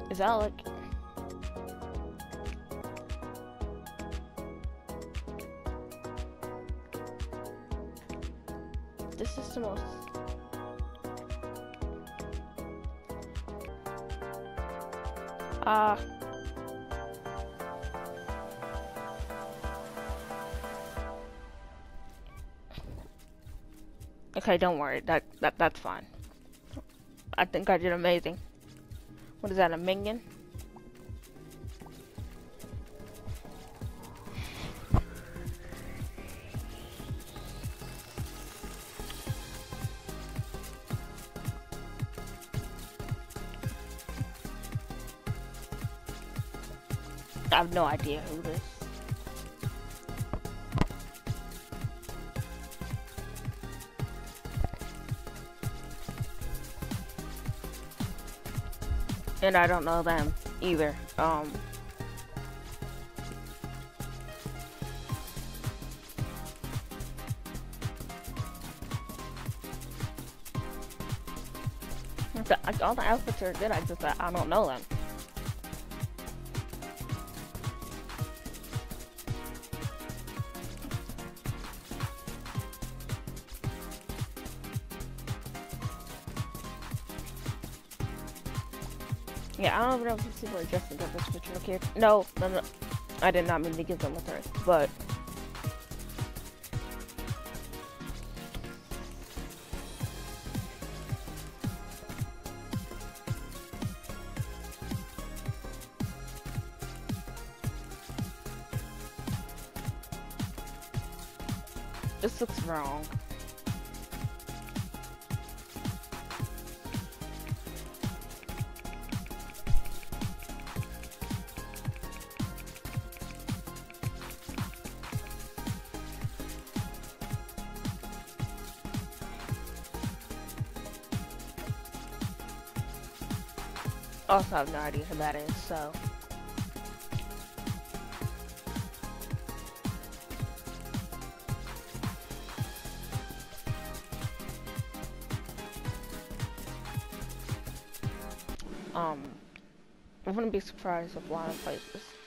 Is Alec? This is the most... Okay, don't worry. That's fine. I think I did amazing. What is that, a minion? I have no idea who this. And I don't know them either. All the outfits are good. I don't know them. Yeah, I don't know if people are dressed in this fictional character. No, I did not mean to give them a threat, but this looks wrong. Also, I have no idea who that is, so. I wouldn't be surprised if Lana plays this.